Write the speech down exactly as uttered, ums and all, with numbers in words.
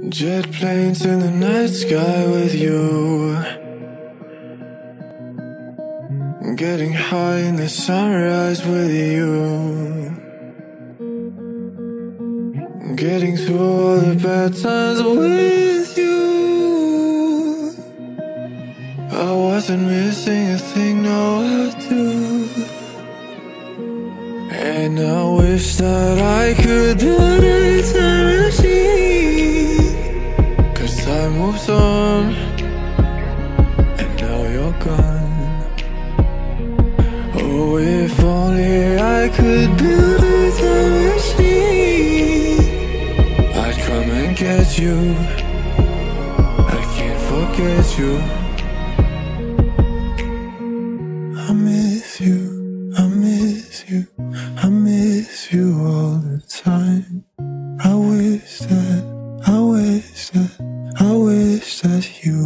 Jet planes in the night sky with you, getting high in the sunrise with you, getting through all the bad times with you. I wasn't missing a thing, no I do. And I wish that I could build a time machine, 'cause time moves on, and now you're gone. Oh, if only I could build a time machine, I'd come and get you. I can't forget you. I miss you, I miss you, I miss you all the time. I wish that, I wish that, I wish that you